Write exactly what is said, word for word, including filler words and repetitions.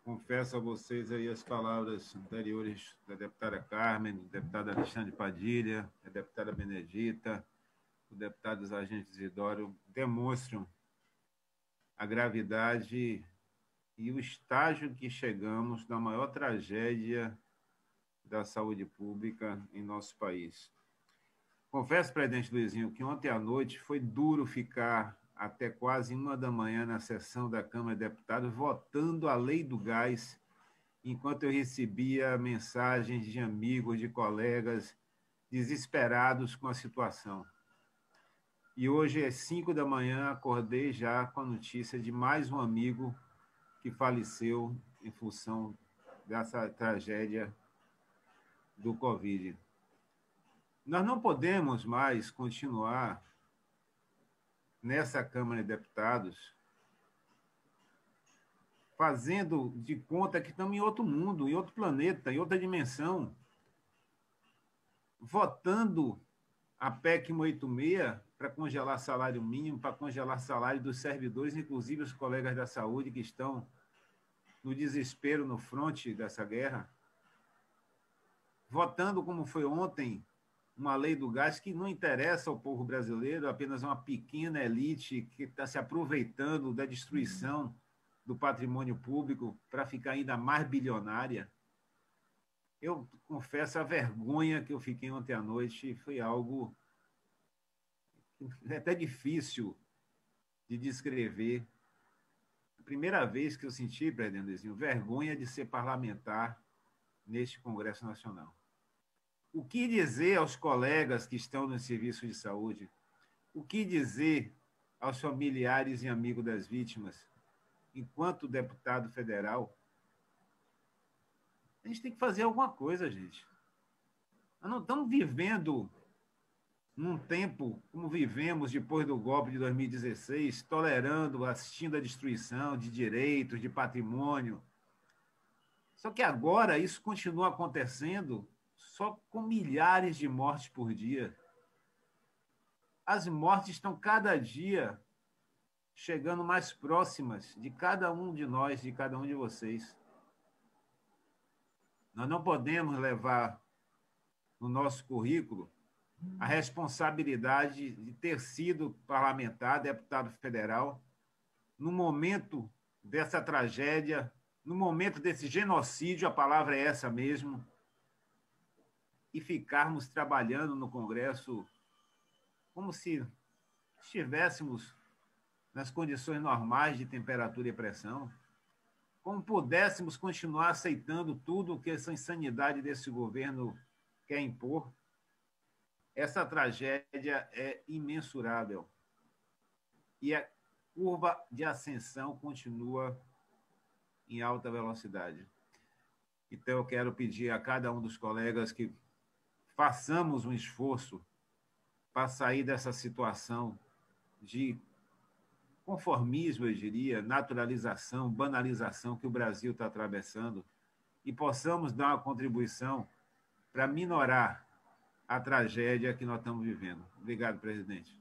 confesso a vocês aí as palavras anteriores da deputada Carmen, do deputado Alexandre Padilha, da deputada Benedita, do deputado Sargento Isidoro, demonstram a gravidade e o estágio que chegamos da maior tragédia da saúde pública em nosso país. Confesso, presidente Luizinho, que ontem à noite foi duro ficar até quase uma da manhã na sessão da Câmara de Deputados votando a lei do gás, enquanto eu recebia mensagens de amigos, de colegas desesperados com a situação. E hoje, às cinco da manhã, acordei já com a notícia de mais um amigo que faleceu em função dessa tragédia do Covid. Nós não podemos mais continuar nessa Câmara de Deputados fazendo de conta que estamos em outro mundo, em outro planeta, em outra dimensão, votando a P E C cento e oitenta e seis para congelar salário mínimo, para congelar salário dos servidores, inclusive os colegas da saúde que estão no desespero no fronte dessa guerra, votando como foi ontem uma lei do gás que não interessa ao povo brasileiro, apenas uma pequena elite que está se aproveitando da destruição do patrimônio público para ficar ainda mais bilionária. Eu confesso a vergonha que eu fiquei ontem à noite, foi algo é até difícil de descrever. A primeira vez que eu senti, presidente Luizinho, vergonha de ser parlamentar neste Congresso Nacional. O que dizer aos colegas que estão no serviço de saúde? O que dizer aos familiares e amigos das vítimas? Enquanto deputado federal, a gente tem que fazer alguma coisa, gente. Nós não estamos vivendo num tempo como vivemos depois do golpe de dois mil e dezesseis, tolerando, assistindo à destruição de direitos, de patrimônio. Só que agora isso continua acontecendo só com milhares de mortes por dia. As mortes estão cada dia chegando mais próximas de cada um de nós, de cada um de vocês. Nós não podemos levar no nosso currículo a responsabilidade de ter sido parlamentar, deputado federal, no momento dessa tragédia, no momento desse genocídio, a palavra é essa mesmo, e ficarmos trabalhando no Congresso como se estivéssemos nas condições normais de temperatura e pressão, como pudéssemos continuar aceitando tudo o que essa insanidade desse governo quer impor. Essa tragédia é imensurável e a curva de ascensão continua em alta velocidade. Então, eu quero pedir a cada um dos colegas que façamos um esforço para sair dessa situação de conformismo, eu diria, naturalização, banalização que o Brasil está atravessando e possamos dar uma contribuição para minorar a tragédia que nós estamos vivendo. Obrigado, presidente.